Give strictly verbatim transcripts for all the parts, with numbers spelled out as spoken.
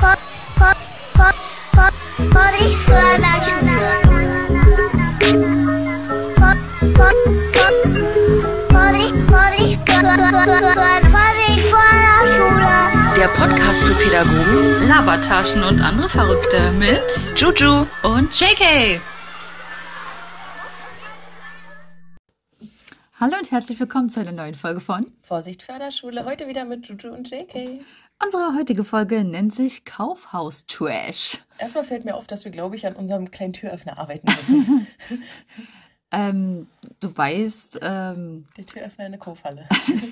Pod, Pod, Pod, Pod, Poddy-Förderschule. Pod, Pod, Pod, Poddy, Poddy, Poddy-Förderschule. Der Podcast für Pädagogen, Labertaschen und andere Verrückte mit Juju und J K. Hallo und herzlich willkommen zu einer neuen Folge von Vorsicht Förderschule, heute wieder mit Juju und J K. Unsere heutige Folge nennt sich Kaufhaus-Trash. Erstmal fällt mir auf, dass wir, glaube ich, an unserem kleinen Türöffner arbeiten müssen. ähm, du weißt, ähm, Der Türöffner in der Kaufhalle.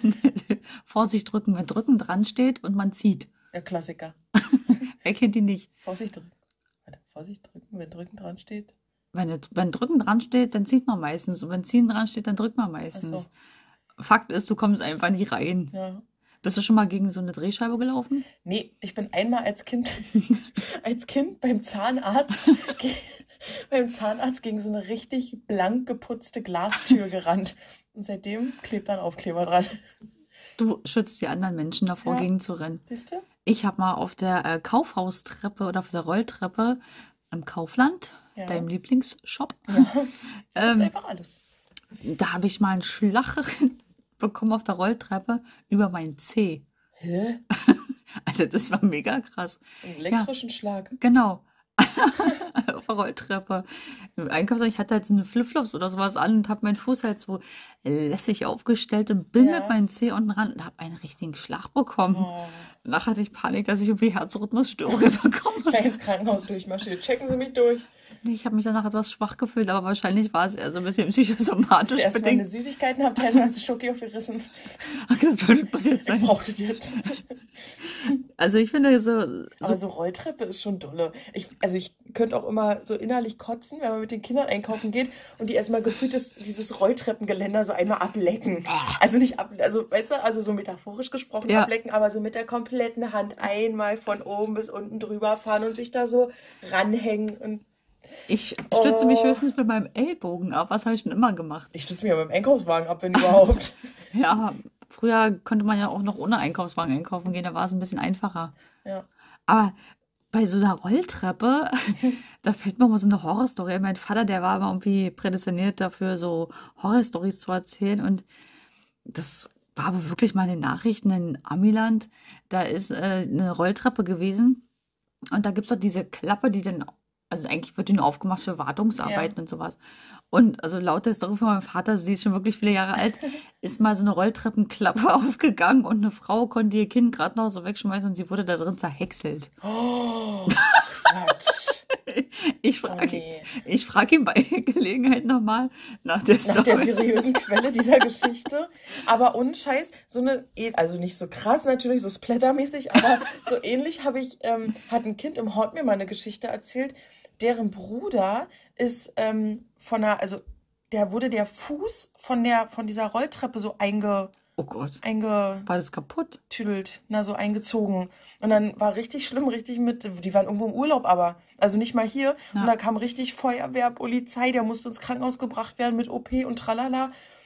Vorsicht drücken, wenn drücken dran steht und man zieht. Der Klassiker. Wer kennt ihn nicht? Vorsicht drücken. Warte, Vorsicht drücken, wenn drücken dran steht. Wenn, wenn drücken dran steht, dann zieht man meistens. Und wenn ziehen dran steht, dann drückt man meistens. Ach so. Fakt ist, du kommst einfach nie rein. Ja. Bist du schon mal gegen so eine Drehscheibe gelaufen? Nee, ich bin einmal als Kind, als Kind beim Zahnarzt, ge- beim Zahnarzt gegen so eine richtig blank geputzte Glastür gerannt. Und seitdem klebt da ein Aufkleber dran. Du schützt die anderen Menschen davor, Ja. gegen zu rennen. Siehst du? Ich habe mal auf der äh, Kaufhaustreppe oder auf der Rolltreppe im Kaufland, Ja. deinem Lieblingsshop, Ja. Das ähm, ist einfach alles. da habe ich mal einen Schlag bekommen auf der Rolltreppe über meinen Zeh. Hä? Also das war mega krass. Einen elektrischen Schlag. Genau. Auf der Rolltreppe. Im Einkaufswagen, ich hatte halt so eine Flipflops oder sowas an und habe meinen Fuß halt so lässig aufgestellt und bin Ja. mit meinem Zeh unten ran und habe einen richtigen Schlag bekommen. Oh. Danach hatte ich Panik, dass ich irgendwie Herzrhythmusstörungen bekomme. Gleich ins Krankenhaus durchmarschiert. Checken Sie mich durch. Nee, ich habe mich danach etwas schwach gefühlt, aber wahrscheinlich war es eher so ein bisschen Hast psychosomatisch du erstmal eine bedingt. Süßigkeitenabteilung, hast du Schoki aufgerissen? Ach, das würde passiert Ich sein. brauchte die jetzt. Also ich finde so, Aber so so Rolltreppe ist schon dolle. Ich, also ich könnte auch immer so innerlich kotzen, wenn man mit den Kindern einkaufen geht und die erstmal gefühlt das, dieses Rolltreppengeländer so einmal ablecken. Also nicht ab, also weißt du, also so metaphorisch gesprochen Ja. ablecken, aber so mit der kompletten Hand einmal von oben bis unten drüber fahren und sich da so ranhängen. Und ich stütze mich Oh. höchstens mit meinem Ellbogen ab. Was habe ich denn immer gemacht? ich stütze mich ja mit dem Einkaufswagen ab, wenn überhaupt. Ja, früher konnte man ja auch noch ohne Einkaufswagen einkaufen gehen, da war es ein bisschen einfacher. Ja. Aber bei so einer Rolltreppe, da fällt mir mal so eine Horrorstory ein. Mein Vater, der war immer irgendwie prädestiniert dafür, so Horrorstories zu erzählen. Und das war wohl wirklich mal in den Nachrichten in Amiland. Da ist äh, eine Rolltreppe gewesen. Und da gibt es doch diese Klappe, die dann, also eigentlich wird die nur aufgemacht für Wartungsarbeiten und sowas. Und also laut der Story von meinem Vater, sie ist schon wirklich viele Jahre alt, ist mal so eine Rolltreppenklappe aufgegangen und eine Frau konnte ihr Kind gerade noch so wegschmeißen und sie wurde da drin zerhäckselt. Oh, Quatsch. Ich Oh frage nee. ich frag ihn bei Gelegenheit nochmal nach der Nach der Story. seriösen Quelle dieser Geschichte. Aber ohne Scheiß, so eine, e- also nicht so krass natürlich, so splattermäßig, aber so ähnlich habe ich, ähm, hat ein Kind im Hort mir mal eine Geschichte erzählt, deren Bruder ist ähm, von einer, also der wurde der Fuß von der, von dieser Rolltreppe so einge, Oh Gott, einge, war das kaputt? tüdelt, na, so eingezogen. Und dann war richtig schlimm, richtig mit, die waren irgendwo im Urlaub, aber, also nicht mal hier. Ja. Und da kam richtig Feuerwehr, Polizei, der musste ins Krankenhaus gebracht werden mit O P und tralala.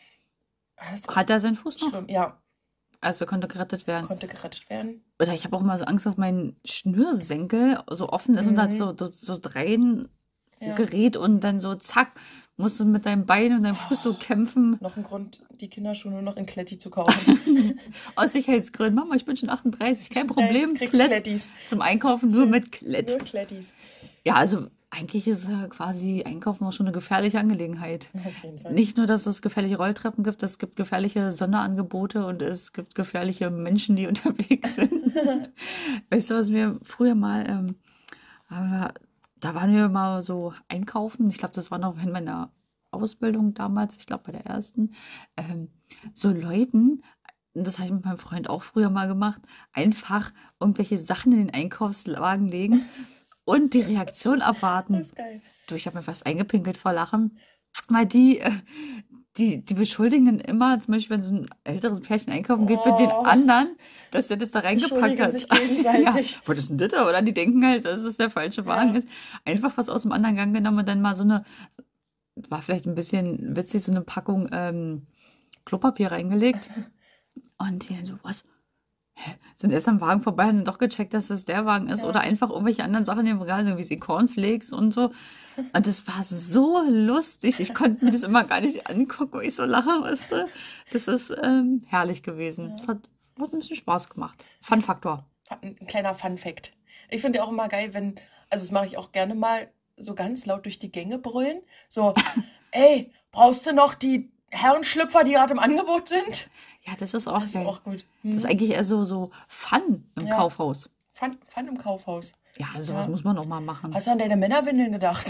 Das ist Hat er seinen Fuß noch? schlimm. Ja, Also er konnte gerettet werden. konnte gerettet werden. Oder ich habe auch immer so Angst, dass mein Schnürsenkel so offen ist und hat Mhm. so, so, so drehen Ja. gerät und dann so zack, musst du mit deinem Bein und deinem Fuß so kämpfen. Noch ein Grund, die Kinderschuhe nur noch in Kletti zu kaufen. Aus Sicherheitsgründen. Mama, ich bin schon achtunddreißig, kein Problem. Nein, kriegst Klett Klettis. zum Einkaufen nur mit Klett. Nur Klettis. Ja, also eigentlich ist äh, quasi Einkaufen auch schon eine gefährliche Angelegenheit. Auf jeden Fall. Nicht nur, dass es gefährliche Rolltreppen gibt, es gibt gefährliche Sonderangebote und es gibt gefährliche Menschen, die unterwegs sind. Weißt du, was wir früher mal, ähm, äh, da waren wir mal so einkaufen. Ich glaube, das war noch in meiner Ausbildung damals, ich glaube bei der ersten, ähm, so Leuten, und das habe ich mit meinem Freund auch früher mal gemacht, einfach irgendwelche Sachen in den Einkaufswagen legen und die Reaktion Das abwarten. ist geil. Du, ich habe mir fast eingepinkelt vor Lachen, weil die, äh, die, die beschuldigen dann immer, zum Beispiel, wenn so ein älteres Pärchen einkaufen geht, mit den Oh. anderen, dass der das da reingepackt Beschuldigen hat. sich gegenseitig. Ja, was ist denn das da? Oder die denken halt, dass es der falsche Wagen Ja. ist. Einfach was aus dem anderen Gang genommen und dann mal so eine, war vielleicht ein bisschen witzig, so eine Packung ähm, Klopapier reingelegt. Und die dann so, was? Hä? sind erst am Wagen vorbei und haben doch gecheckt, dass das der Wagen ist Ja. oder einfach irgendwelche anderen Sachen im Regal, so wie die Cornflakes und so. Und das war so lustig. Ich konnte mir das immer gar nicht angucken, weil ich so lache, weißt du. Das ist ähm, herrlich gewesen. Ja. Das hat, hat ein bisschen Spaß gemacht. Fun-Faktor. Ein kleiner Fun-Fact. Ich finde ja auch immer geil, wenn, also das mache ich auch gerne mal, so ganz laut durch die Gänge brüllen. So, ey, brauchst du noch die Herrenschlüpfer, die gerade im Angebot sind? Ja, das ist auch Das ist geil. auch gut. Das ist Hm. eigentlich eher so, so Fun im Ja. Kaufhaus. Fun, Fun im Kaufhaus. Ja, sowas Ja. muss man auch mal machen. Hast du an deine Männerwindeln gedacht?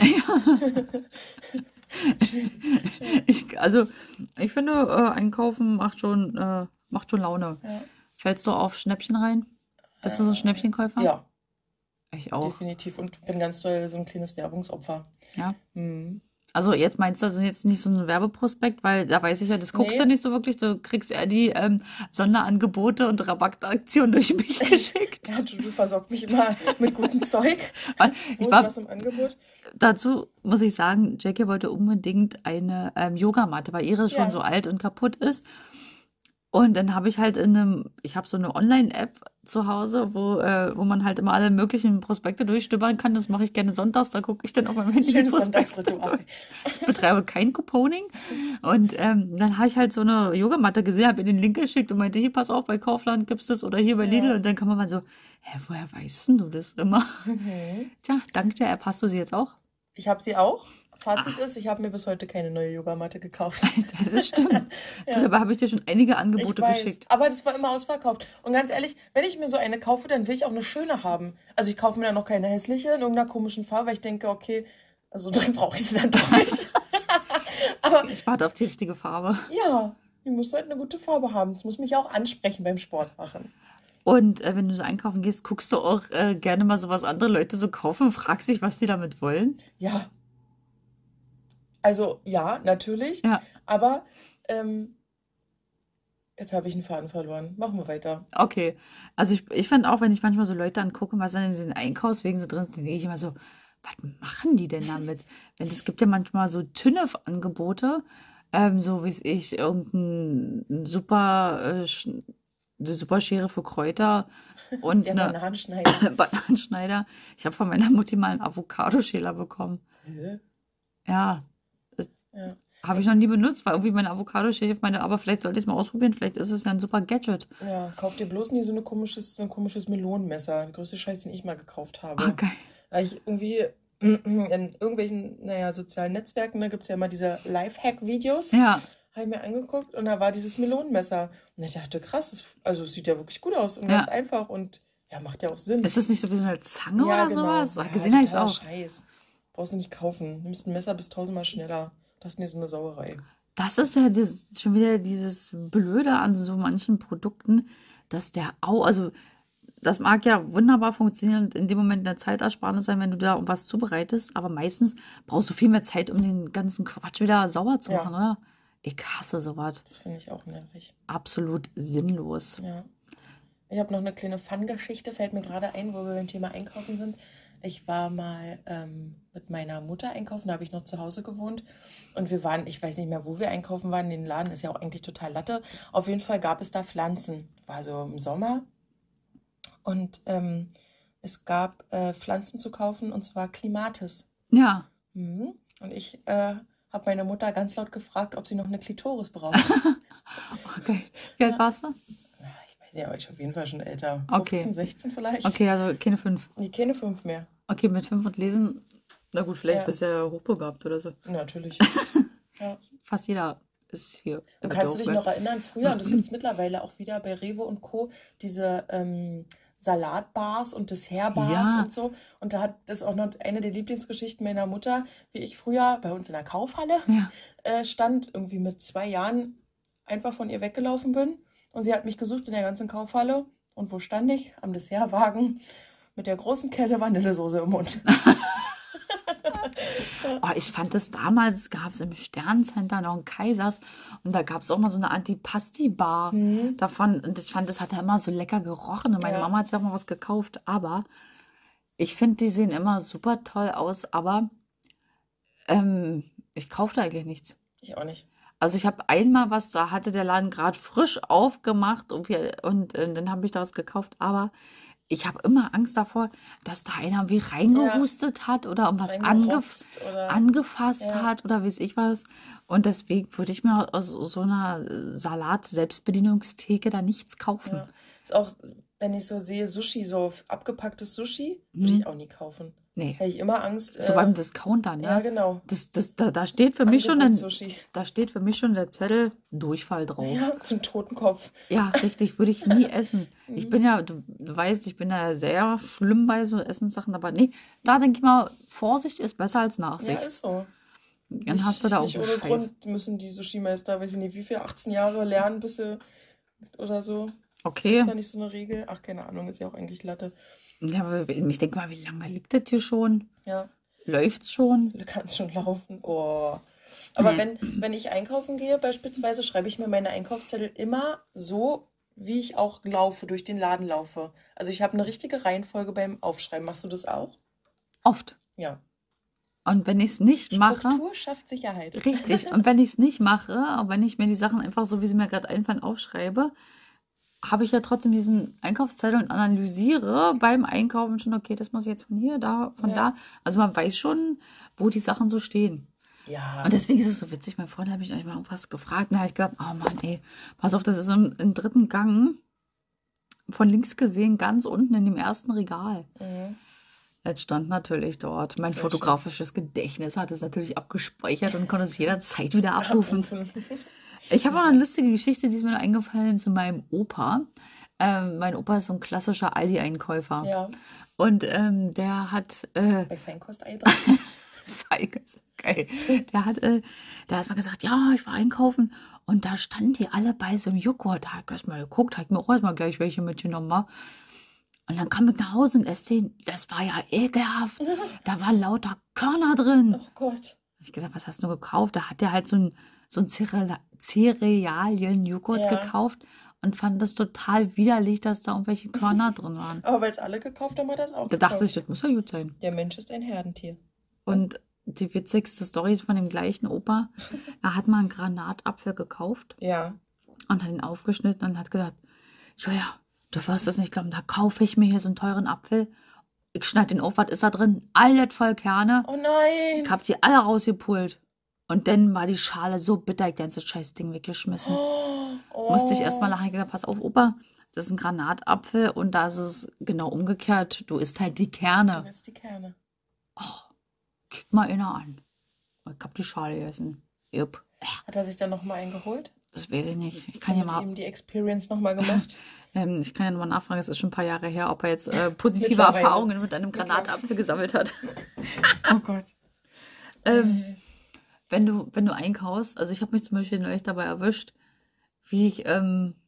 Ich, also, ich finde, äh, Einkaufen macht schon, äh, macht schon Laune. Ja. Fällst du auf Schnäppchen rein? Bist du so ein Schnäppchenkäufer? Ja, Ich auch. definitiv. Und bin ganz doll so ein kleines Werbungsopfer. Ja. Hm. Also jetzt meinst du also jetzt nicht so ein Werbeprospekt, weil da weiß ich ja, das guckst Nee. du nicht so wirklich. Du kriegst eher die ähm, Sonderangebote und Rabattaktionen durch mich geschickt. Ja, du, du versorgst mich immer mit gutem Zeug. Weil Wo ich ist war, was im Angebot? dazu muss ich sagen, Jackie wollte unbedingt eine ähm, Yogamatte, weil ihre schon Ja. so alt und kaputt ist. Und dann habe ich halt in einem, ich habe so eine Online-App zu Hause, wo, äh, wo man halt immer alle möglichen Prospekte durchstöbern kann. Das mache ich gerne sonntags, da gucke ich dann auf meinem Handy die Schönes Prospekte Sonntagsritual. durch. Ich betreibe kein Couponing. Und ähm, dann habe ich halt so eine Yogamatte gesehen, habe ihr den Link geschickt und meinte, hier, pass auf, bei Kaufland gibt's das oder hier bei Lidl. Ja. Und dann kann man mal so, hä, woher weißt denn du das immer? Mhm. Tja, dank der App hast du sie jetzt auch. Ich habe sie auch. Fazit ist, ich habe mir bis heute keine neue Yogamatte gekauft. Das stimmt. Ja. Dabei habe ich dir schon einige Angebote Ich weiß, geschickt. aber das war immer ausverkauft. Und ganz ehrlich, wenn ich mir so eine kaufe, dann will ich auch eine schöne haben. Also ich kaufe mir dann noch keine hässliche in irgendeiner komischen Farbe, weil ich denke, okay, also dann brauche ich sie dann doch nicht. Aber Ich warte auf die richtige Farbe. ja, die muss halt eine gute Farbe haben. Das muss mich auch ansprechen beim Sport machen. Und äh, wenn du so einkaufen gehst, guckst du auch äh, gerne mal so, was andere Leute so kaufen, fragst dich, was die damit wollen. Ja. Also ja, natürlich. Ja. Aber ähm, jetzt habe ich einen Faden verloren. Machen wir weiter. Okay. Also ich, ich finde auch, wenn ich manchmal so Leute angucke, was dann in diesen Einkaufswegen so drin ist, dann denke ich immer so, was machen die denn damit? Wenn es gibt ja manchmal so Tünnef-Angebote, ähm, so wie es ich, irgendein super, äh, Sch- eine super Schere für Kräuter und Der eine Bananenschneider. Bananenschneider. Ich habe von meiner Mutti mal einen Avocadoschäler bekommen. Hä? Ja, Ja. habe ich noch nie benutzt, weil irgendwie meine Avocadoschäler, ich meine, aber vielleicht sollte ich es mal ausprobieren, vielleicht ist es ja ein super Gadget. Ja, kauf dir bloß nie so, eine komisches, so ein komisches Melonenmesser. Der größte Scheiß, den ich mal gekauft habe. Oh, geil. Weil ich irgendwie in irgendwelchen, naja, sozialen Netzwerken, da gibt es ja immer diese Lifehack-Videos. Ja, Habe ich mir angeguckt und da war dieses Melonenmesser. Und ich dachte, krass, das, also es sieht ja wirklich gut aus und Ja. ganz einfach und ja, macht ja auch Sinn. ist das nicht so wie so eine Zange Ja, oder genau. sowas? Ja, Gesehen habe ich es totaler auch. Scheiß. Brauchst du nicht kaufen. Nimmst ein Messer bis tausendmal schneller. Das ist nicht so eine Sauerei. Das ist ja das, schon wieder dieses Blöde an so manchen Produkten, dass der Au, also das mag ja wunderbar funktionieren und in dem Moment eine Zeitersparnis sein, wenn du da was zubereitest, aber meistens brauchst du viel mehr Zeit, um den ganzen Quatsch wieder sauber zu Ja. machen, oder? Ich hasse sowas. Das finde ich auch nervig. Absolut sinnlos. Ja. Ich habe noch eine kleine Fun-Geschichte, fällt mir gerade ein, wo wir beim Thema Einkaufen sind. Ich war mal ähm, mit meiner Mutter einkaufen, da habe ich noch zu Hause gewohnt. Und wir waren, ich weiß nicht mehr, wo wir einkaufen waren, den Laden ist ja auch eigentlich total Latte. Auf jeden Fall gab es da Pflanzen. War so im Sommer. Und ähm, es gab äh, Pflanzen zu kaufen, und zwar Klimatis. Ja. Mhm. Und ich äh, habe meine Mutter ganz laut gefragt, ob sie noch eine Klitoris braucht. Okay. Wie alt Ja. warst du? Na, ich weiß nicht, aber ich auf jeden Fall schon älter. Okay. fünfzehn, sechzehn vielleicht. Okay, also keine fünf. Nee, keine fünf mehr. Okay, mit fünf und lesen, na gut, vielleicht Ja. bist du ja hochbegabt oder so. Natürlich. Ja. Fast jeder ist hier. Und im kannst du dich Dorf, noch erinnern, früher, und das gibt es mittlerweile auch wieder bei Rewe und Co., diese ähm, Salatbars und Dessertbars Ja. und so. Und da hat das auch noch eine der Lieblingsgeschichten meiner Mutter, wie ich früher bei uns in der Kaufhalle Ja. äh, stand, irgendwie mit zwei Jahren einfach von ihr weggelaufen bin. Und sie hat mich gesucht in der ganzen Kaufhalle. Und wo stand ich? Am Dessertwagen mit der großen Kelle Vanillesoße im Mund. Oh, ich fand das damals, gab es im Sterncenter noch ein Kaisers und da gab es auch mal so eine Antipasti-Bar Mhm. davon und ich fand, das hat ja immer so lecker gerochen und meine Ja. Mama hat sich auch mal was gekauft, aber ich finde, die sehen immer super toll aus, aber ähm, ich kaufe da eigentlich nichts. Ich auch nicht. Also ich habe einmal was, da hatte der Laden gerade frisch aufgemacht und, wir, und äh, dann habe ich da was gekauft, aber ich habe immer Angst davor, dass da einer wie Ja, reingehustet hat oder irgendwas angef reingerotzt oder. angefasst Ja, hat oder weiß ich was. Und deswegen würde ich mir aus so einer äh, Salat-Selbstbedienungstheke da nichts kaufen. ja. Ist auch, wenn ich so sehe, Sushi, so abgepacktes Sushi, würde Hm? ich auch nie kaufen. Nee. Hätte ich immer Angst. So beim Äh, Discounter, ja, ne? genau. Das, das, da, da steht für mich schon ein, Angebot-Sushi. da steht für mich schon der Zettel Durchfall drauf. Ja, zum Totenkopf. Ja, richtig, würde ich nie essen. Ich bin Mhm. ja, du, du weißt, ich bin ja sehr schlimm bei so Essenssachen, aber nee, da denke ich mal, Vorsicht ist besser als Ja, Nachsicht. ist so. Dann hast du Nicht, da auch nicht einen ohne Scheiß. Grund müssen die Sushi-Meister, weiß ich nicht, wie viel, achtzehn Jahre lernen, bis sie oder so. Gibt es Okay. da nicht so eine Regel? Ach, keine Ahnung, ist ja auch eigentlich Latte. Ja, aber ich denke mal, wie lange liegt das hier schon? Ja, Läuft's schon? du kannst schon laufen. Oh. Aber Nee. wenn, wenn ich einkaufen gehe, beispielsweise, schreibe ich mir meine Einkaufszettel immer so, wie ich auch laufe, durch den Laden laufe. Also ich habe eine richtige Reihenfolge beim Aufschreiben. Machst du das auch? Oft. Ja. Und wenn ich es nicht mache, Struktur schafft Sicherheit. richtig, und wenn ich es nicht mache, auch wenn ich mir die Sachen einfach so, wie sie mir gerade einfallen, aufschreibe, habe ich ja trotzdem diesen Einkaufszettel und analysiere beim Einkaufen schon, okay, das muss ich jetzt von hier, da, von Ja. da. Also man weiß schon, wo die Sachen so stehen. Ja. Und deswegen ist es so witzig. Mein Freund hat mich eigentlich mal irgendwas gefragt. Und da habe ich gedacht, oh Mann, ey, pass auf, das ist im, im dritten Gang von links gesehen, ganz unten in dem ersten Regal. Mhm. Jetzt stand natürlich dort. Mein Sehr schön. fotografisches Gedächtnis hat es natürlich abgespeichert und konnte es jederzeit wieder abrufen. Abrufen. Ich habe auch eine lustige Geschichte, die ist mir noch eingefallen zu meinem Opa. Ähm, mein Opa ist so ein klassischer Aldi-Einkäufer. Ja, Und ähm, der hat, äh, bei Feinkost Eibrach. Feige, ist geil. Der hat, äh, der hat mal gesagt, ja, ich war einkaufen und da standen die alle bei so einem Joghurt. Da habe ich erst mal geguckt, habe ich mir auch erstmal gleich welche mitgenommen. Wa? Und dann kam ich nach Hause und esse den, das war ja ekelhaft. Da waren lauter Körner drin. Oh Gott. Ich gesagt, was hast du gekauft? Da hat der halt so ein, so ein Cereal- Cerealien-Joghurt Ja. gekauft und fand das total widerlich, dass da irgendwelche Körner drin waren. Aber weil es alle gekauft haben, hat er es auch Da dachte gekauft. ich, das muss ja gut sein. Der Mensch ist ein Herdentier. Und die witzigste Story ist von dem gleichen Opa. Er hat mal einen Granatapfel gekauft Ja. und hat ihn aufgeschnitten und hat gesagt, Julia, du wirst es nicht glauben, da kaufe ich mir hier so einen teuren Apfel. Ich schneide den auf, was ist da drin? Alles voll Kerne. Oh nein. Ich hab die alle rausgepult. Und dann war die Schale so bitter, ich hab das scheiß Ding weggeschmissen. Oh. Musste ich erstmal lachen. Ich gesagt, pass auf, Opa, das ist ein Granatapfel und da ist es genau umgekehrt. Du isst halt die Du Kerne. willst die Kerne. Oh, guck mal einer an. Ich hab die Schale gegessen. Jupp. Hat er sich dann nochmal eingeholt? Das weiß ich nicht. Ich Hast du kann ja mit mal, ihm die Experience nochmal gemacht? ähm, ich kann ja nochmal nachfragen, es ist schon ein paar Jahre her, ob er jetzt äh, positive Mittlerweile. Erfahrungen mit einem Mittlerweile. Granatapfel gesammelt hat. Oh Gott. Ähm, Äh, wenn du, wenn du einkaufst, also ich habe mich zum Beispiel neulich dabei erwischt, wie ich ähm,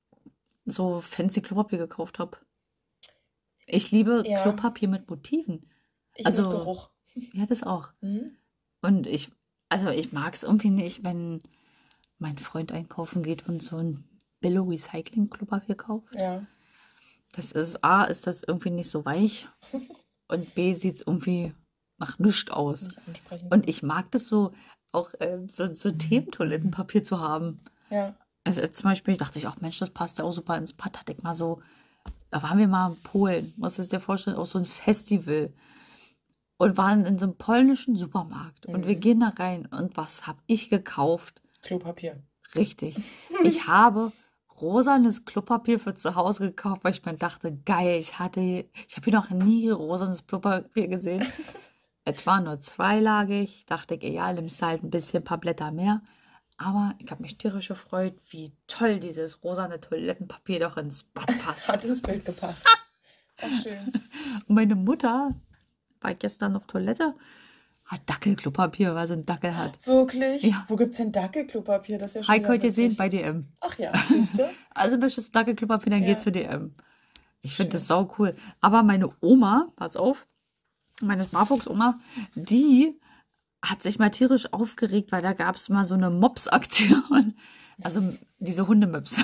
so fancy Klopapier gekauft habe. Ich liebe Ja. Klopapier mit Motiven. ich Also- mit Geruch. Ja, das auch. Hm? Und ich, also ich mag es irgendwie nicht, wenn mein Freund einkaufen geht und so ein Billo-Recycling-Klopapier kauft. Ja. Das ist, A, ist das irgendwie nicht so weich und B, sieht es irgendwie nach nichts aus. Nicht ansprechen. Und ich mag das so, auch äh, so, so Thementoilettenpapier zu haben. Ja. Also äh, zum Beispiel dachte ich auch, Mensch, das passt ja auch super ins Bad. Hatte ich mal so, da waren wir mal in Polen, muss es dir vorstellen, auch so ein Festival. Und waren in so einem polnischen Supermarkt. Und wir Mhm. gehen da rein. Und was habe ich gekauft? Klopapier. Richtig. Ich habe rosanes Klopapier für zu Hause gekauft, weil ich mir dachte, geil, ich hatte, ich habe hier noch nie rosanes Klopapier gesehen. Es war nur zweilagig. Dachte ich, ja, nimmst du halt ein bisschen, ein paar Blätter mehr. Aber ich habe mich tierisch gefreut, wie toll dieses rosane Toilettenpapier doch ins Bad passt. Hat ins Bild gepasst. Auch schön. Und meine Mutter war gestern auf Toilette, hat Dackelklopapier, weil sie einen Dackel hat. Wirklich? Ja. Wo gibt's denn Dackelklopapier? Das ist ja schon Habe ich wieder heute gesehen witzig. bei D M. Ach ja, siehst du? Also möchtest du Dackelklopapier, dann Ja. geh zu D M. Ich finde Schön. das sau cool. Aber meine Oma, pass auf, meine Smartbox-Oma, die hat sich mal tierisch aufgeregt, weil da gab es mal so eine Mops-Aktion. Also diese Hundemöps.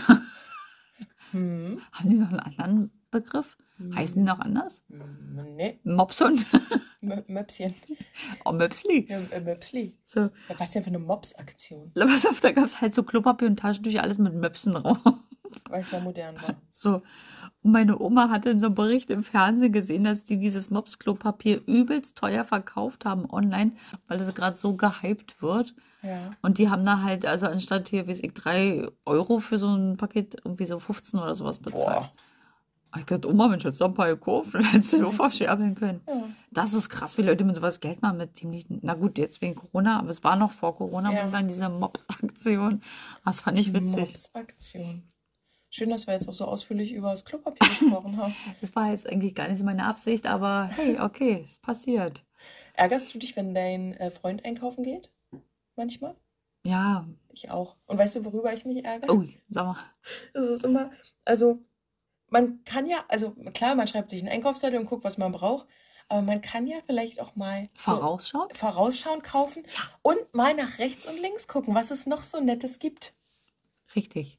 Hm. Haben die noch einen anderen Begriff? Heißen die noch anders? Hm, Nee, Mopshund? M Möpschen. Oh, Möpsli. Ja, äh, Möpsli. So, Ja, was denn für eine Mops-Aktion? pass auf, da gab es halt so Klopapier und Taschentücher, alles mit Möpsen drauf. Weil es mal modern war. So. Und meine Oma hatte in so einem Bericht im Fernsehen gesehen, dass die dieses Mops-Klopapier übelst teuer verkauft haben online, weil es gerade so gehypt wird. Ja. Und die haben da halt, also anstatt hier, weiß ich, drei Euro für so ein Paket, irgendwie so fünfzehn oder sowas bezahlt. Boah. Hab ich gedacht, Oma, wenn ich jetzt noch ein paar gekauft, dann hättest du auch verscherbeln können. Ja. Das ist krass, wie Leute mit sowas Geld machen mit ziemlich, na gut, jetzt wegen Corona, aber es war noch vor Corona, Ja. muss ich sagen, diese Mops-Aktion. Das fand ich Die witzig. Mops-Aktion. Schön, dass wir jetzt auch so ausführlich über das Klopapier gesprochen haben. Das war jetzt eigentlich gar nicht so meine Absicht, aber hey, okay, es passiert. Ärgerst du dich, wenn dein äh, Freund einkaufen geht? Manchmal? Ja, Ich auch. Und weißt du, worüber ich mich ärgere? ui, sag mal. Das ist immer, also man kann ja, also klar, man schreibt sich einen Einkaufszettel und guckt, was man braucht, aber man kann ja vielleicht auch mal so Vorausschaut? vorausschauend kaufen und mal nach rechts und links gucken, was es noch so Nettes gibt. Richtig.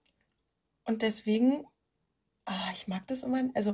Und deswegen, ah, ich mag das immer, also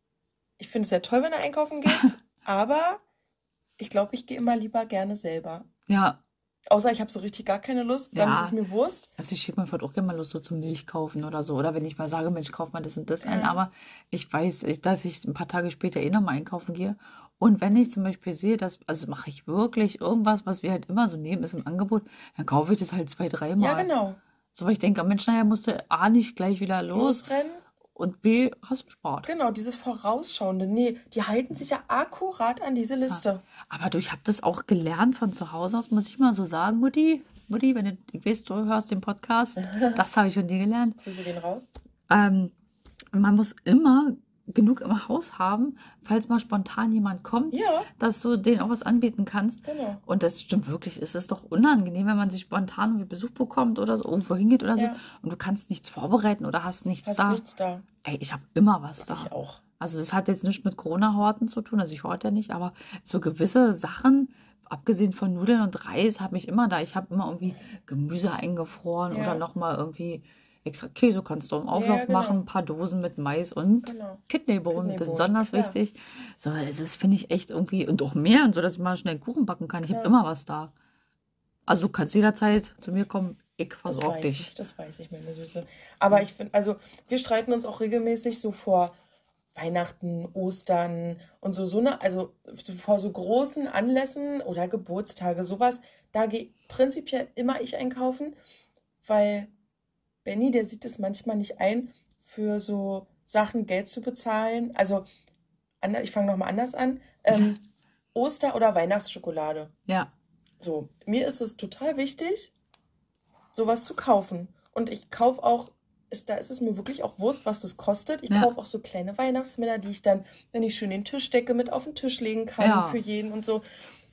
ich finde es sehr toll, wenn er einkaufen geht, aber ich glaube, ich gehe immer lieber gerne selber. Ja, Außer ich habe so richtig gar keine Lust, dann Ja. ist es mir Wurst. also ich schicke mir vielleicht auch gerne mal Lust so zum Milch kaufen oder so. Oder wenn ich mal sage, Mensch, kauf mal das und das ein. Ja. Aber ich weiß, ich- dass ich ein paar Tage später eh nochmal einkaufen gehe. Und wenn ich zum Beispiel sehe, dass, also mache ich wirklich irgendwas, was wir halt immer so nehmen, ist im Angebot, dann kaufe ich das halt zwei, dreimal. Ja, genau. So, weil ich denke, Mensch, naja, musst du A nicht gleich wieder los Losrennen. und B, hast du Sport. Genau, dieses Vorausschauende. Nee, die halten sich ja akkurat an diese Liste. Aber du, ich habe das auch gelernt von zu Hause aus, muss ich mal so sagen, Mutti. Mutti, wenn du, ich weiß, du hörst den Podcast, das habe ich von dir gelernt. Grüße gehen raus. Ähm, man muss immer genug im Haus haben, falls mal spontan jemand kommt, Ja, dass du denen auch was anbieten kannst. genau. Und das stimmt wirklich. Es ist doch unangenehm, wenn man sich spontan irgendwie Besuch bekommt oder so, irgendwo hingeht oder so. Ja. Und du kannst nichts vorbereiten oder hast nichts Hast da. nichts da. Ey, ich habe immer was da. Ich auch. Also das hat jetzt nichts mit Corona-Horten zu tun, also ich horte ja nicht, aber so gewisse Sachen, abgesehen von Nudeln und Reis, habe ich immer da. Ich habe immer irgendwie Gemüse eingefroren Ja. oder nochmal irgendwie extra Käse kannst du im Auflauf Ja, genau. machen, ein paar Dosen mit Mais und Genau. Kidneybohnen, Kidneybohnen, besonders klar. wichtig. So, also das finde ich echt irgendwie, und auch mehr, und so, dass ich mal schnell Kuchen backen kann. Ich habe Ja. immer was da. Also du kannst jederzeit zu mir kommen, ich Das versorge weiß dich. ich, das weiß ich, meine Süße. Aber ich finde, also wir streiten uns auch regelmäßig so vor Weihnachten, Ostern und so, so eine, also so vor so großen Anlässen oder Geburtstage, sowas, da gehe prinzipiell immer ich einkaufen, weil Benny, der sieht es manchmal nicht ein, für so Sachen Geld zu bezahlen. Also, ander- ich fange nochmal anders an. Ähm, Oster- oder Weihnachtsschokolade. Ja, So, mir ist es total wichtig, sowas zu kaufen. Und ich kaufe auch, ist, da ist es mir wirklich auch Wurst, was das kostet. Ich Ja. kaufe auch so kleine Weihnachtsmänner, die ich dann, wenn ich schön den Tischdecke mit auf den Tisch legen kann Ja. für jeden und so.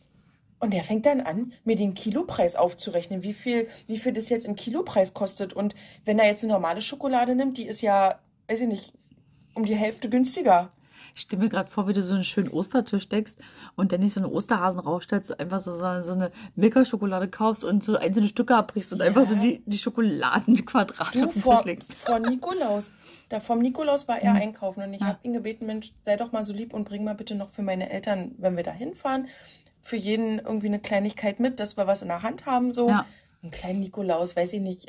Und der fängt dann an, mir den Kilopreis aufzurechnen, wie viel, wie viel das jetzt im Kilopreis kostet. Und wenn er jetzt eine normale Schokolade nimmt, die ist ja, weiß ich nicht, um die Hälfte günstiger. ich stelle mir gerade vor, wie du so einen schönen Ostertisch deckst und dann nicht so eine Osterhasen raufstellst, so einfach so, so so eine Milka-Schokolade kaufst und so einzelne Stücke abbrichst und Ja. einfach so die, die Schokoladenquadrate Du, auf den vor, Tisch legst. vor Nikolaus, da vom Nikolaus war er Mhm. einkaufen und ich Ja. habe ihn gebeten, Mensch, sei doch mal so lieb und bring mal bitte noch für meine Eltern, wenn wir da hinfahren, für jeden irgendwie eine Kleinigkeit mit, dass wir was in der Hand haben, so. Ja. Einen kleinen Nikolaus, weiß ich nicht.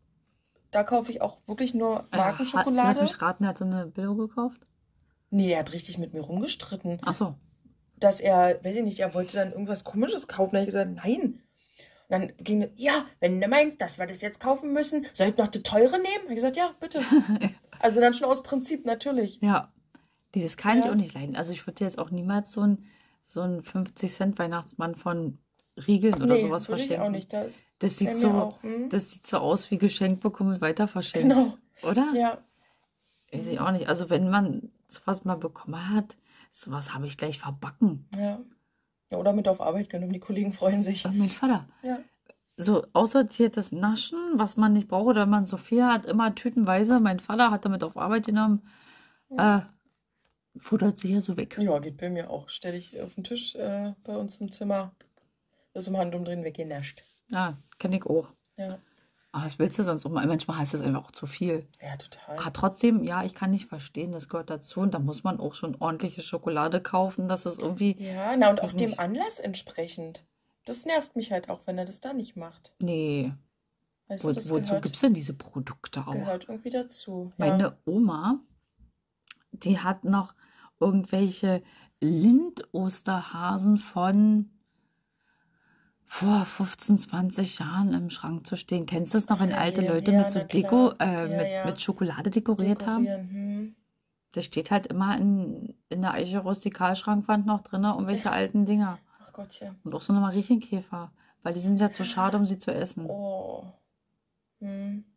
Da kaufe ich auch wirklich nur Äh, Lass Markenschokolade. mich raten, er hat so eine Billo gekauft. Nee, er hat richtig mit mir rumgestritten, Ach so. dass er, weiß ich nicht, er wollte dann irgendwas Komisches kaufen. Da habe ich gesagt, nein. Und dann ging er, ja, wenn du meinst, dass wir das jetzt kaufen müssen, soll ich noch die teure nehmen? Habe ich gesagt, ja, bitte. Also dann schon aus Prinzip, natürlich. Ja. Nee, das kann ich Ja. auch nicht leiden. Also ich würde jetzt auch niemals so ein so ein fünfzig Cent Weihnachtsmann von Riegeln oder Nee, sowas würde ich verschenken. auch nicht. Da ist Das bei sieht mir so, auch, hm? das sieht so aus wie geschenkt bekommen und weiter verschenkt. Genau. Oder? Ja, Weiß ich auch nicht. Also wenn man sowas mal bekommen hat, sowas habe ich gleich verbacken. ja. Ja, oder mit auf Arbeit können, die Kollegen freuen sich. Äh, mein Vater. Ja. So aussortiertes Naschen, was man nicht braucht oder wenn man so viel hat, immer tütenweise. Mein Vater hat damit auf Arbeit genommen. Äh, futtert sich ja so weg. Ja, geht bei mir auch. Stelle ich auf den Tisch äh, bei uns im Zimmer. Das im Handumdrehen weggenascht. Ja, kenne ich auch. Ja. Ah, was willst du sonst auch mal? Manchmal heißt das einfach auch zu viel. Ja, total. Aber trotzdem, ja, ich kann nicht verstehen, das gehört dazu. Und da muss man auch schon ordentliche Schokolade kaufen, dass es irgendwie, Ja, na und weiß auch dem nicht, Anlass entsprechend. Das nervt mich halt auch, wenn er das da nicht macht. nee, Weißt wo, du, das wozu gibt gehört, es denn diese Produkte auch? gehört irgendwie dazu. Ja. Meine Oma, die hat noch irgendwelche Lind-Osterhasen von vor fünfzehn, zwanzig Jahren im Schrank zu stehen. Kennst du das noch, Ach wenn ja, alte hier, Leute ja, mit so na Deko, klar. äh, Ja, mit, ja. mit Schokolade dekoriert haben? Dekorieren. Hm. Das steht halt immer in, in der Eiche Rustikalschrankwand noch drin, irgendwelche alten Dinger. Ach Gottchen. Und auch so eine Marienkäfer, weil die sind ja zu schade, um sie zu essen. Oh. Hm.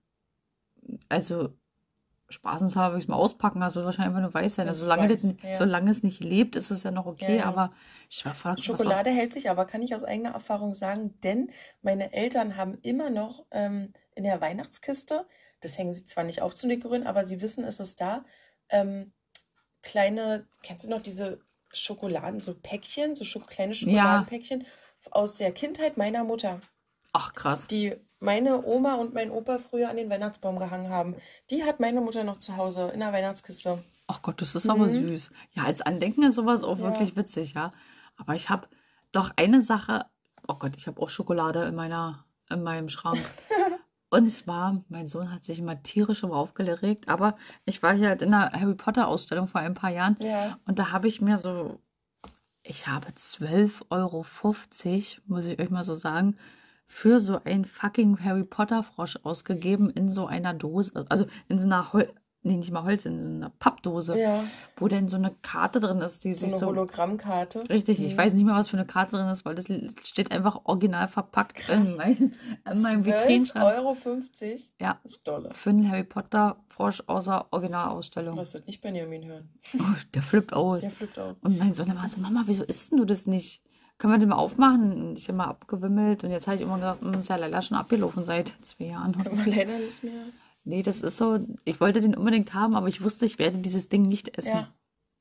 Also, spaßenshalber würde ich es mal auspacken, also wahrscheinlich einfach nur weiß sein. Also, Das solange, das, weiß, n- ja. solange es nicht lebt, ist es ja noch Ja, okay, ja. aber ich war voll was aus. Schokolade hält sich aber, kann ich aus eigener Erfahrung sagen, denn meine Eltern haben immer noch ähm, in der Weihnachtskiste, das hängen sie zwar nicht auf zum Dekorieren, aber sie wissen, es ist da, ähm, kleine, kennst du noch diese Schokoladen, so Päckchen, so Schoko kleine Ja, Schokoladenpäckchen aus der Kindheit meiner Mutter, ach krass. die meine Oma und mein Opa früher an den Weihnachtsbaum gehangen haben. Die hat meine Mutter noch zu Hause in der Weihnachtskiste. Ach Gott, das ist aber Mhm. süß. Ja, als Andenken ist sowas auch Ja. wirklich witzig, ja. Aber ich habe doch eine Sache, oh Gott, ich habe auch Schokolade in meiner, in meinem Schrank. Und zwar, mein Sohn hat sich immer tierisch drauf aufgeregt, aber ich war hier halt in einer Harry Potter Ausstellung vor ein paar Jahren Ja. und da habe ich mir so, ich habe zwölf Euro fünfzig, muss ich euch mal so sagen, für so einen fucking Harry Potter Frosch ausgegeben in so einer Dose, also in so einer Hol nee, nicht mal Holz, in so einer Pappdose, Ja. wo denn so eine Karte drin ist, die So sich eine so, Hologrammkarte. richtig, ich weiß Mhm. nicht mehr, was für eine Karte drin ist, weil das steht einfach original verpackt in, Krass. mein, in meinem zwölf Vitrinenschrank. Euro fünfzig Ja, ist dolle. für einen Harry Potter Frosch außer Originalausstellung. Lass das nicht Benjamin hören. Oh, der flippt aus. Der flippt aus. Und mein Sohn war so, Mama, wieso isst denn du das nicht? Können wir den mal aufmachen? Und ich immer abgewimmelt. Und jetzt habe ich immer gesagt, "Hm, ist ja leider schon abgelaufen seit zwei Jahren oder Können so." wir leider nicht mehr. Nee, das ist so, ich wollte den unbedingt haben, aber ich wusste, ich werde dieses Ding nicht essen. Ja,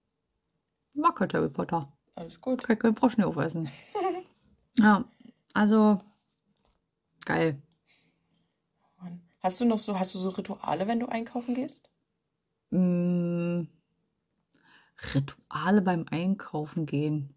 Ich mag halt Harry Potter. alles gut. Kann keinen Frosch mehr aufessen. Ja, also geil. Mann. Hast du noch so, hast du so Rituale, wenn du einkaufen gehst? Mm, Rituale beim Einkaufen gehen.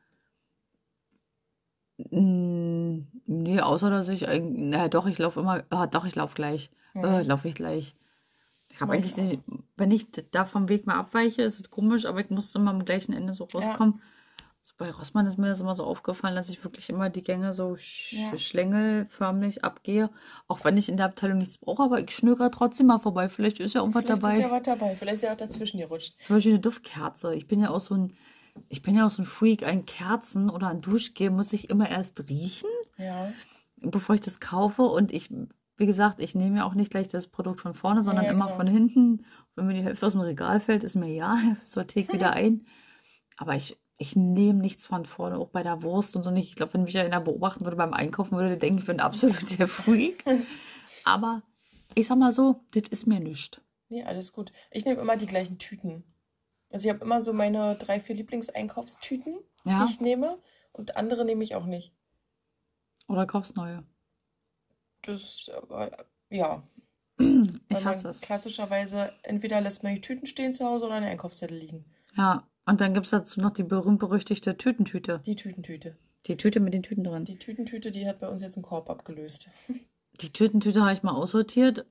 Mm, Nee, außer dass ich eigentlich, na doch, ich laufe immer, ah, doch, ich laufe gleich. Äh, Mhm. laufe ich gleich. Ich habe Mach eigentlich, ich auch. die, wenn ich d- da vom Weg mal abweiche, ist es komisch, aber ich muss immer am gleichen Ende so Ja, rauskommen. So bei Rossmann ist mir das immer so aufgefallen, dass ich wirklich immer die Gänge so sch ja. schlängelförmig abgehe. Auch wenn ich in der Abteilung nichts brauche, aber ich schnöger trotzdem mal vorbei. Vielleicht ist ja irgendwas Vielleicht ist ja dabei. was dabei. Vielleicht ist ja auch dazwischen gerutscht. Zum Beispiel eine Duftkerze. Ich bin ja auch so ein, ich bin ja auch so ein Freak. An Kerzen oder an Duschgel muss ich immer erst riechen, Ja. bevor ich das kaufe. Und ich, wie gesagt, ich nehme ja auch nicht gleich das Produkt von vorne, Ja, sondern ja, immer genau. von hinten. Wenn mir die Hälfte aus dem Regal fällt, ist mir ja, das sortiere ich wieder ein. Aber ich, ich nehme nichts von vorne, auch bei der Wurst und so nicht. Ich glaube, wenn mich einer beobachten würde beim Einkaufen, würde der denken, ich bin absolut der Freak. Aber ich sag mal so, das ist mir nichts. Nee, alles gut. Ich nehme immer die gleichen Tüten. Also ich habe immer so meine drei, vier Lieblingseinkaufstüten, die Ja? ich nehme. Und andere nehme ich auch nicht. Oder kaufst neue? Das, aber, ja. Ich Weil hasse man es. klassischerweise entweder lässt man die Tüten stehen zu Hause oder einen Einkaufszettel liegen. Ja, und dann gibt es dazu noch die berühmt-berüchtigte Tütentüte. Die Tütentüte. Die Tüte mit den Tüten drin. Die Tütentüte, die hat bei uns jetzt einen Korb abgelöst. Die Tütentüte habe ich mal aussortiert.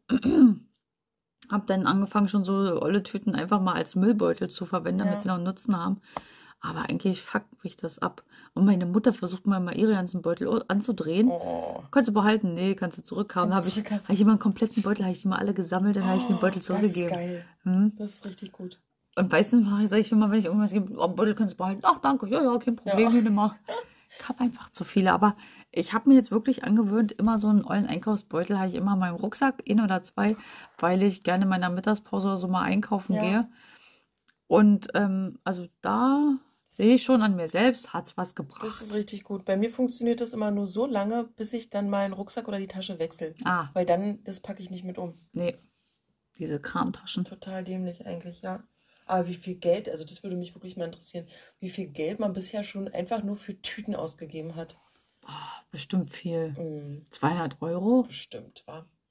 Habe dann angefangen, schon so olle Tüten einfach mal als Müllbeutel zu verwenden, damit sie Ja. noch einen Nutzen haben. Aber eigentlich fuckt mich das ab. Und meine Mutter versucht mal, mal ihre ganzen Beutel o- anzudrehen. Oh, Kannst du behalten? Nee, kannst du zurückhaben. Da kannst habe du ich, zurückhaben. hab ich immer einen kompletten Beutel, habe ich die mal alle gesammelt, dann habe ich den Oh, Beutel das ist zurückgegeben. geil. Hm? Das ist richtig gut. Und meistens mache ich, sage ich immer, wenn ich irgendwas gebe, oh, Beutel kannst du behalten. Ach, danke, ja, ja, kein Problem, Ja. hier nimm mal. Ich habe einfach zu viele, aber ich habe mir jetzt wirklich angewöhnt, immer so einen ollen Einkaufsbeutel habe ich immer in meinem Rucksack, ein oder zwei, weil ich gerne in meiner Mittagspause oder so mal einkaufen Ja. gehe. Und ähm, also da sehe ich schon an mir selbst, hat es was Das gebracht. ist richtig gut. Bei mir funktioniert das immer nur so lange, bis ich dann mal einen Rucksack oder die Tasche wechsle. Ah, Weil dann, das packe ich nicht mit um. nee, diese Kramtaschen. Total dämlich eigentlich, ja. Aber wie viel Geld, also das würde mich wirklich mal interessieren, wie viel Geld man bisher schon einfach nur für Tüten ausgegeben hat. Bestimmt viel. Mm, zweihundert Euro? bestimmt, wa?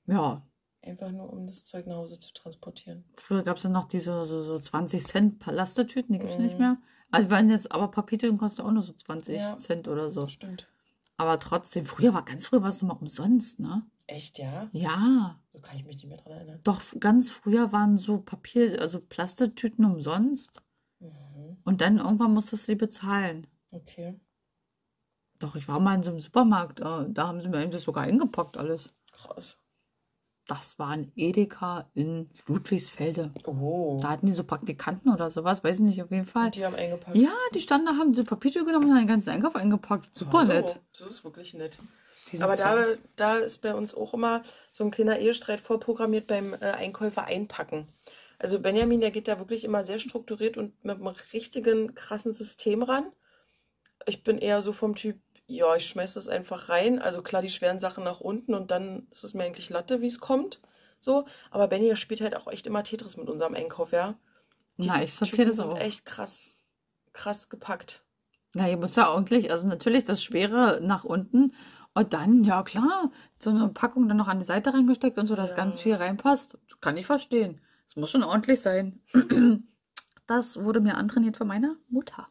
Ja, Einfach nur, um das Zeug nach Hause zu transportieren. früher gab es ja noch diese so, so zwanzig Cent Plastetüten, die gibt es nicht Mhm. mehr. Also wenn jetzt, aber Papiertüten kosten auch nur so zwanzig Ja. Cent oder so. Das stimmt. Aber trotzdem, früher war, ganz früher war es immer umsonst, ne? Echt, ja? Ja, So kann ich mich nicht mehr dran erinnern. doch ganz früher waren so Papier, also Plastetüten umsonst. Mhm. Und dann irgendwann musstest du die bezahlen. Okay, Doch, ich war mal in so einem Supermarkt, da, da haben sie mir das sogar eingepackt alles. krass. Das war ein Edeka in Ludwigsfelde. Oh. Da hatten die so Praktikanten oder sowas, weiß ich nicht, auf jeden Fall. Und die haben eingepackt. Ja, die standen da, haben so Papiertüte genommen und haben den ganzen Einkauf eingepackt. Super Hallo. nett. Das ist wirklich nett. Dieses Aber da, Zeug. da ist bei uns auch immer so ein kleiner Ehestreit vorprogrammiert beim äh, Einkäufer einpacken. Also Benjamin, der geht da wirklich immer sehr strukturiert und mit einem richtigen krassen System ran. Ich bin eher so vom Typ, ja, ich schmeiß das einfach rein. Also klar, die schweren Sachen nach unten und dann ist es mir eigentlich Latte, wie es kommt. So. Aber Benny, der spielt halt auch echt immer Tetris mit unserem Einkauf, ja. Die Na, ich sortiere Tüten das sind auch. echt krass, krass gepackt. Na, ihr müsst ja ordentlich, also natürlich das Schwere nach unten und dann, ja klar, so eine Packung dann noch an die Seite reingesteckt und so, dass Ja. ganz viel reinpasst. Kann ich verstehen. Es muss schon ordentlich sein. Das wurde mir antrainiert von meiner Mutter.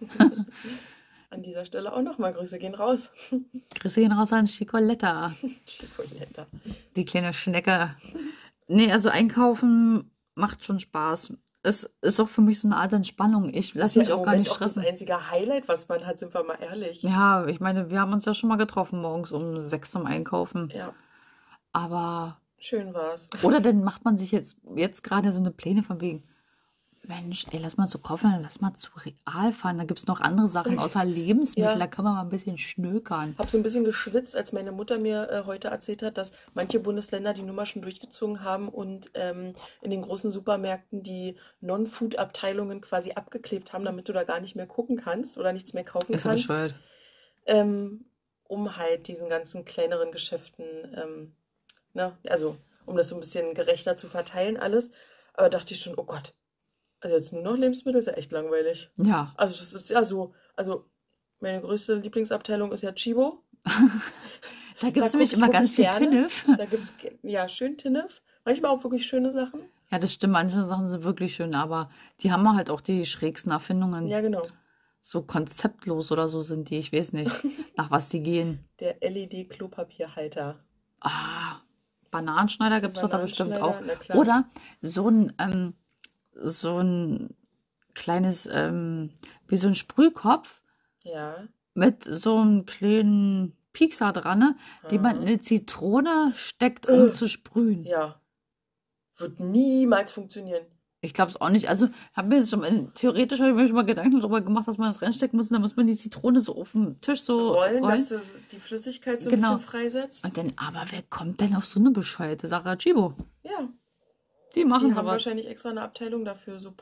An dieser Stelle auch nochmal Grüße gehen raus. Grüße gehen raus an Chicoletta, Chicoletta. die kleine Schnecke. Nee, also einkaufen macht schon Spaß. Es ist auch für mich so eine Art Entspannung. Ich Das ist lasse ja mich im auch gar Moment nicht auch das stressen. einzige Highlight, was man hat, sind wir mal ehrlich. Ja, ich meine, wir haben uns ja schon mal getroffen morgens um sechs zum Einkaufen. Ja, Aber, schön war's. oder dann macht man sich jetzt, jetzt gerade so eine Pläne von wegen, Mensch, ey, lass mal zu Kaufland, lass mal zu Real fahren. Da gibt es noch andere Sachen außer Lebensmittel. Ja. Da können wir mal ein bisschen schnökern. Hab so ein bisschen geschwitzt, als meine Mutter mir äh, heute erzählt hat, dass manche Bundesländer die Nummer schon durchgezogen haben und ähm, in den großen Supermärkten die Non-Food-Abteilungen quasi abgeklebt haben, damit du da gar nicht mehr gucken kannst oder nichts mehr kaufen Ist ja kannst, bescheuert. ähm, um halt diesen ganzen kleineren Geschäften, ähm, ne, also um das so ein bisschen gerechter zu verteilen alles. Aber dachte ich schon, oh Gott, also jetzt nur noch Lebensmittel ist ja echt langweilig. Ja, Also das ist ja so, also meine größte Lieblingsabteilung ist ja Chibo. da gibt es Da nämlich guck ich immer ganz viel wirklich gerne. Tinnef. Da gibt es, ja, schön Tinnef. Manchmal auch wirklich schöne Sachen. Ja, das stimmt, manche Sachen sind wirklich schön, aber die haben halt auch die schrägsten Erfindungen. Ja, genau. So konzeptlos oder so sind die, ich weiß nicht, nach was die gehen. Der L E D-Klopapierhalter. Ah, Bananenschneider gibt es doch da bestimmt auch. Bananenschneider, na klar. Oder so ein, ähm, so ein kleines, ähm, wie so ein Sprühkopf Ja. mit so einem kleinen Piekser dran, ne, die man in Ah. eine Zitrone steckt, um Äh. zu sprühen. Ja. Wird niemals funktionieren. Ich glaube es auch nicht. Also, hab mir schon mal, theoretisch habe ich mir schon mal Gedanken darüber gemacht, dass man das reinstecken muss und dann muss man die Zitrone so auf dem Tisch so Rollen, rollen. dass du die Flüssigkeit so ein Genau. bisschen freisetzt. Und dann, aber wer kommt denn auf so eine bescheuerte Sache? Chibo. Ja. Die machen Die haben sowas. wahrscheinlich extra eine Abteilung dafür, so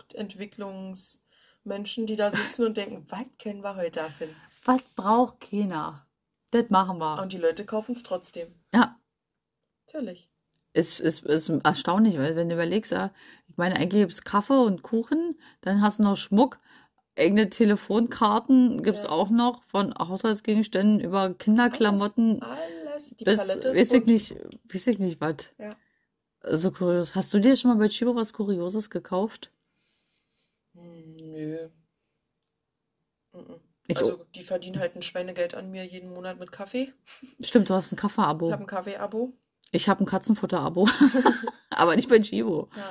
Produktentwicklungsmenschen, die da sitzen und denken, was können wir heute erfinden? Was braucht keiner? Das machen wir. Und die Leute kaufen es trotzdem. Ja, Natürlich. ist, ist, ist erstaunlich, weil wenn du überlegst, ja, ich meine, eigentlich gibt es Kaffee und Kuchen, dann hast du noch Schmuck, eigene Telefonkarten gibt es Ja. auch noch, von Haushaltsgegenständen über Kinderklamotten Alles, alles. Die bis, Palette ist weiß ich bunt. nicht, weiß ich nicht was. Ja. So kurios. Hast du dir schon mal bei Chibo was Kurioses gekauft? Hm, Nö. Mhm. Ich, Also die verdienen halt ein Schweinegeld an mir jeden Monat mit Kaffee. stimmt, du hast ein Ich Kaffee-Abo. habe ein Kaffee-Abo. Ich habe ein Katzenfutter-Abo. Aber nicht bei Chibo. Ja.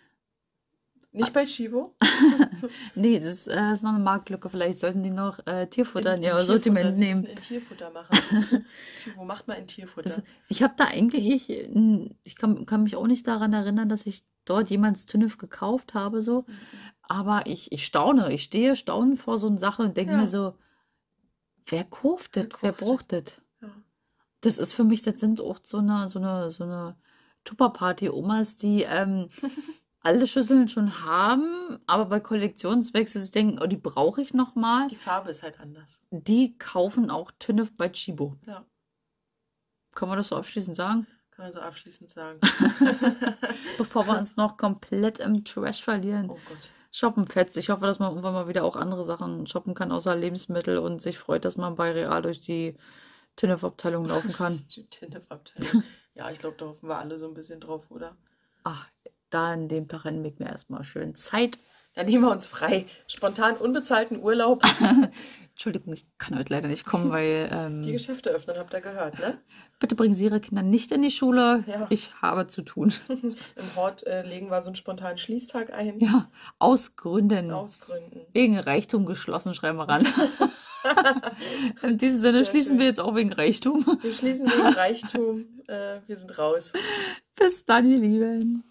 Nicht bei Chibo. Nee, das äh, ist noch eine Marktlücke. Vielleicht sollten die noch äh, Tierfutter in ihr Tierfutter. Sortiment Sie nehmen. müssen in Tierfutter machen. Chibo, macht mal in Tierfutter. Also, ich habe da eigentlich, n- ich kann, kann mich auch nicht daran erinnern, dass ich dort jemals Tünnef gekauft habe, so. Mhm. Aber ich, ich staune, ich stehe staunend vor so einer Sache und denke Ja. mir so, wer kauft das? Wer Wer kauft braucht das? Ja. Das ist für mich, das sind auch so eine, so eine, so eine Tupperparty-Omas, die ähm, alle Schüsseln schon haben, aber bei Kollektionswechsel sich denken, oh, die brauche ich noch mal. Die Farbe ist halt anders. Die kaufen auch Tünnef bei Chibo. Ja, Kann man das so abschließend sagen? kann man so abschließend sagen. Bevor wir uns noch komplett im Trash verlieren. Oh Gott. Shoppen fetzt. Ich hoffe, dass man irgendwann mal wieder auch andere Sachen shoppen kann, außer Lebensmittel und sich freut, dass man bei Real durch die Tünnef-Abteilung laufen kann. Die Tindef-Abteilung. Ja, ich glaube, da hoffen wir alle so ein bisschen drauf, oder? Ach, da an dem Tag nehmen wir mir erstmal schön Zeit. Dann nehmen wir uns frei. Spontan unbezahlten Urlaub. Entschuldigung, ich kann heute leider nicht kommen, weil ähm, Die Geschäfte öffnen, habt ihr gehört, ne? bitte bringen Sie Ihre Kinder nicht in die Schule. Ja. Ich habe zu tun. Im Hort äh, legen wir so einen spontanen Schließtag ein. Ja, aus Gründen. Aus Gründen. Wegen Reichtum geschlossen, schreiben wir ran. In diesem Sinne Sehr schließen schön. wir jetzt auch wegen Reichtum. Wir schließen wegen Reichtum. Äh, wir sind raus. Bis dann, ihr Lieben.